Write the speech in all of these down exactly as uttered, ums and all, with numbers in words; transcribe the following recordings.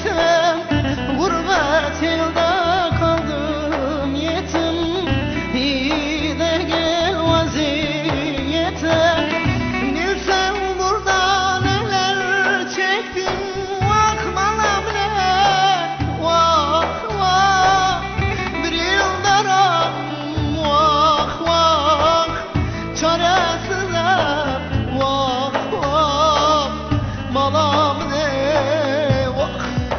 yetem, gurbet elde kaldım yetim. İyi de gel vaziyete, bilsen burada neler çektim. Vah malam ne, vah vah, bir yıl daram, vah vah, çaresize, vah vah, malam ne, vah.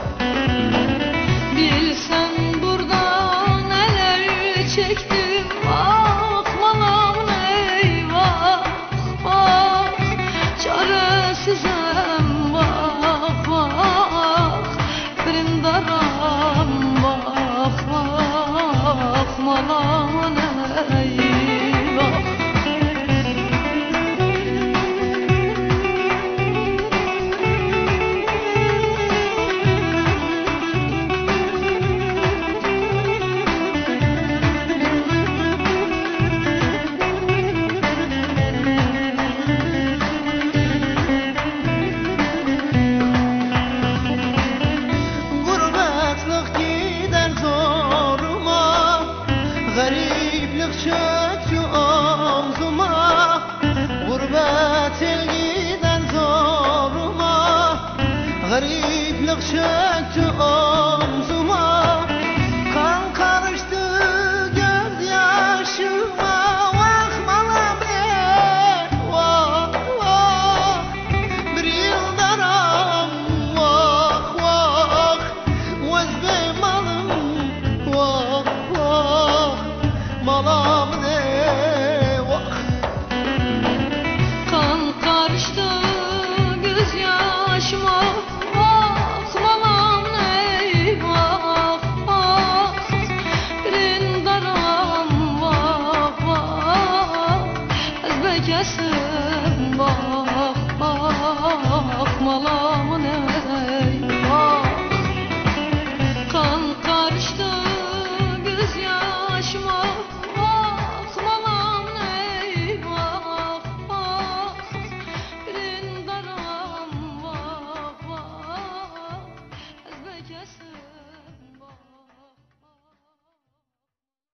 Bilsen burada neler çektim, vah malam ney, vah vah, çaresizem, vah vah, brindaram, vah vah, malam ney, vah. Gariplik çöktü omzuma, gurbet el giden zoruma. Gariplik çöktü omzuma, kan karıştı gözyaşıma. Vah malam ne, vah vah, bir yıl daram, vah vah, vazbe malım, vah vah, malam ne, vah. Kan karıştı gözyaşıma, vah malam ney, vah vah, brindaram, vah vah, ezbekesim, vah vah, malam